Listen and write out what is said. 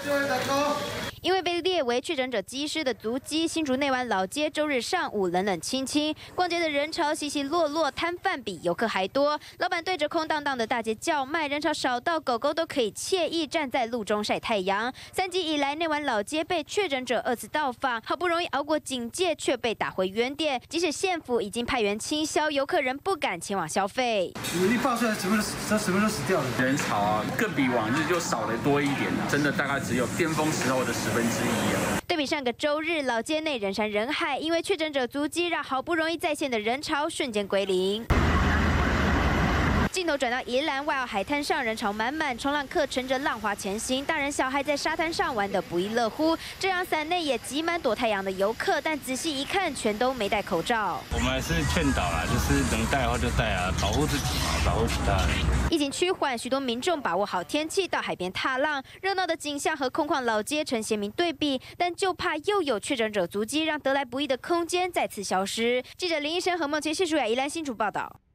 因为被列为确诊者机师的足迹，新竹内湾老街周日上午冷冷清清，逛街的人潮稀稀落落，摊贩比游客还多。老板对着空荡荡的大街叫卖，人潮少到狗狗都可以惬意站在路中晒太阳。3级以来，内湾老街被确诊者2次到访，好不容易熬过警戒，却被打回原点。即使县府已经派员清消，游客仍不敢前往消费。 一爆出来，什么都死掉了。 人潮啊，更比往日就少得多一点了，真的大概只有巅峰时候的1/10啊。 对比上个周日，老街内人山人海，因为确诊者足迹让好不容易再现的人潮瞬间归零。镜头转到宜兰外澳海滩上，人潮满满，冲浪客乘着浪花前行，大人小孩在沙滩上玩得不亦乐乎。这样伞内也挤满躲太阳的游客，但仔细一看，全都没戴口罩。 我们还是劝导啦，就是能戴的话就戴啊，保护自己嘛，保护其他人。 疫情趋缓，许多民众把握好天气到海边踏浪，热闹的景象和空旷老街呈鲜明对比，但就怕又有确诊者足迹，让得来不易的空间再次消失。记者林医生和孟杰、谢淑雅宜兰新竹报道。